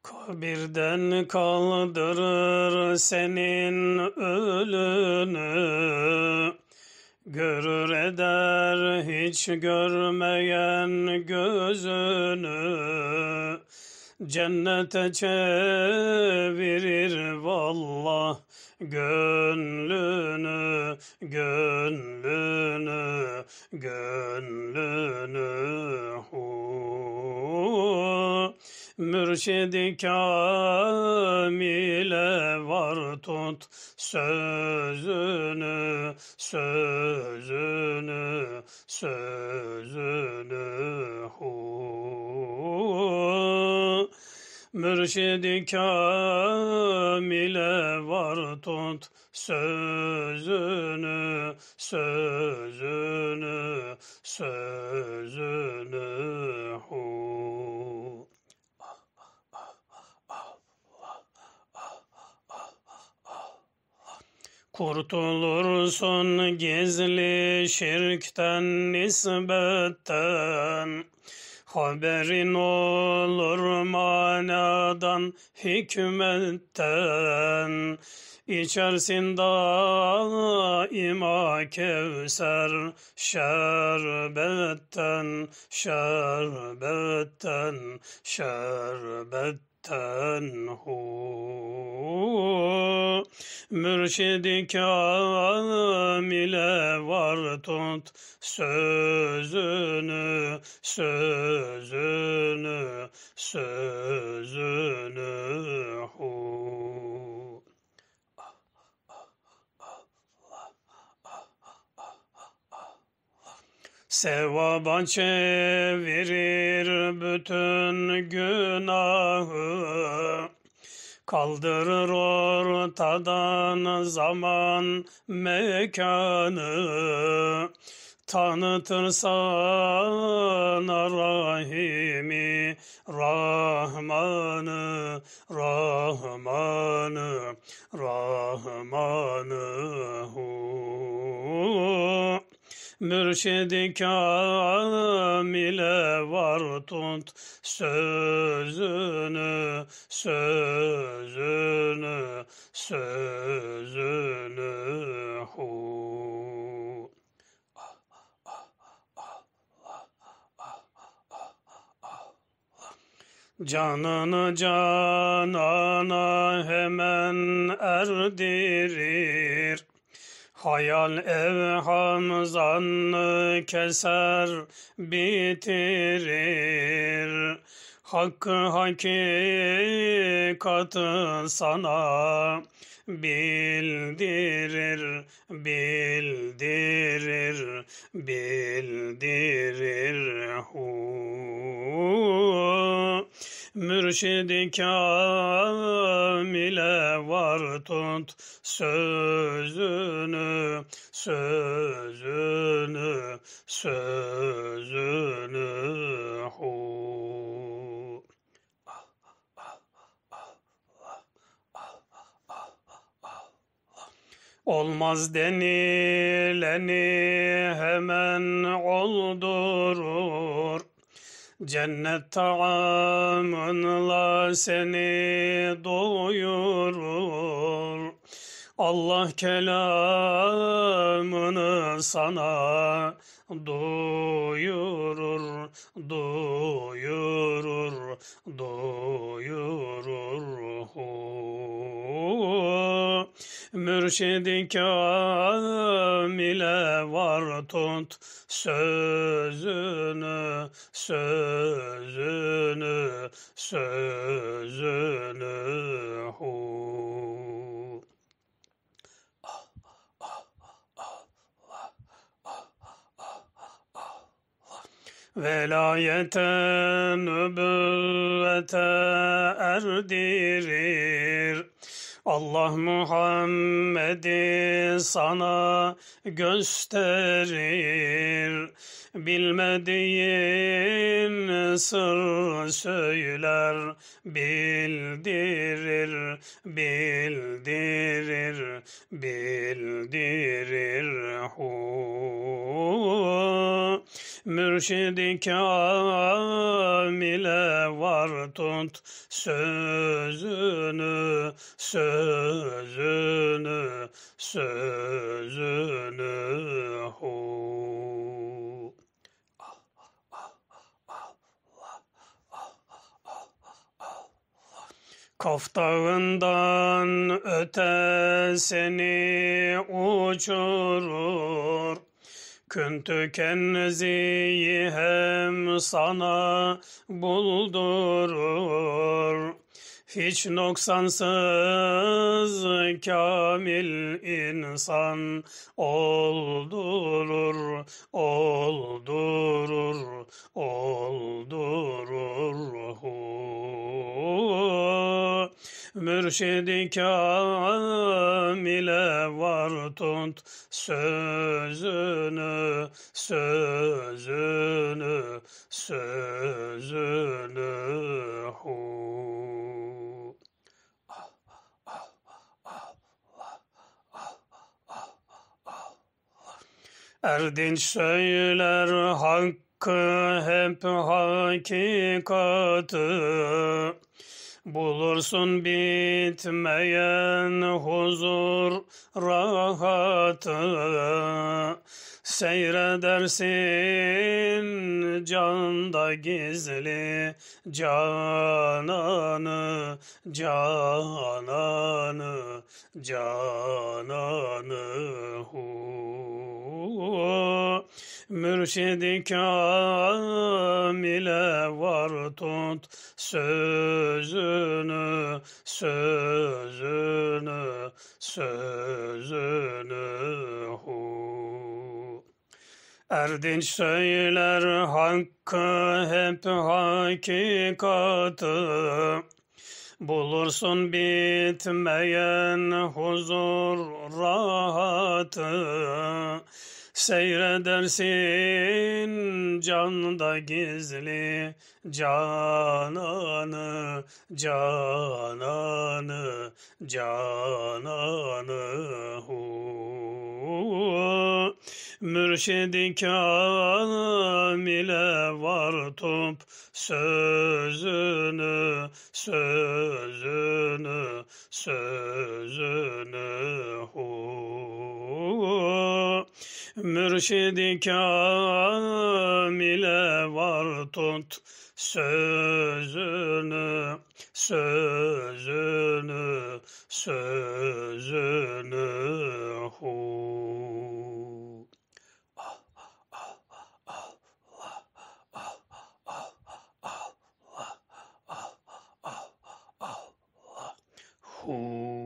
Kabirden kaldırır senin ölünü, görür eder hiç görmeyen gözünü, cennete çevirir vallah gönlünü, gönlünü, gönlünü. Mürşid-i kamile var tut sözünü, sözünü, sözünü. Mürşid-i kamile var tut sözünü, sözünü, sözünü. Kurtulursun gizli şirkten, nisbetten, haberin olur manadan, hikmetten. İçersin daima Kevser şerbetten, şerbetten, şerbetten. Mürşid-i kamile var tut sözünü, sözünü, sözünü. Sevaba çevirir bütün günahı, kaldırır ortadan zaman mekanı, tanıtır sana Rahimi, Rahmanı, Rahmanı, Rahmanı. Mürşid-i kamile var tut sözünü, sözünü, sözünü. Canını canana hemen erdirir, hayal evham zannı keser bitirir. Hakkı hakikatı sana bildirir, bildirir, bildirir. Mürşid-i kamile var tut sözünü, sözünü, sözünü. Olmaz denileni hemen oldurur, cennet taamınla seni doyurur. Allah kelamını sana duyurur, duyurur, duyurur. Mürşid-i kamile var tut sözünü, sözünü, sözünü. Velayete, nübüvvete erdirir, Allah Muhammed'i sana gösterir. Bilmediğin sır söyler, bildirir, bildirir, bildirir. Mürşid-i kamile var tut sözünü, sözünü, sözünü. Hu. Kaf Dağı'ndan öte seni uçurur, Küntü kenziyi hem sana buldurur. Hiç noksansız kamil insan oldurur, oldurur, oldurur. Mürşid-i kamile var tut sözünü, sözünü, sözünü. Erdinç söyler hakkı hep hakikatı, bulursun bitmeyen huzur rahatı. Seyredersin canda gizli cananı, cananı, cananı. Mürşid-i kamile var tut sözünü, sözünü, sözünü. Erdinç söyler hakkı hep hakikatı, bulursun bitmeyen huzur rahatı. Seyredersin canda gizli cananı, cananı, cananı. Mürşid-i kamile var tut sözünü, sözünü, sözünü. Mürşid-i kamile var tut sözünü, sözünü, sözünü. Hu.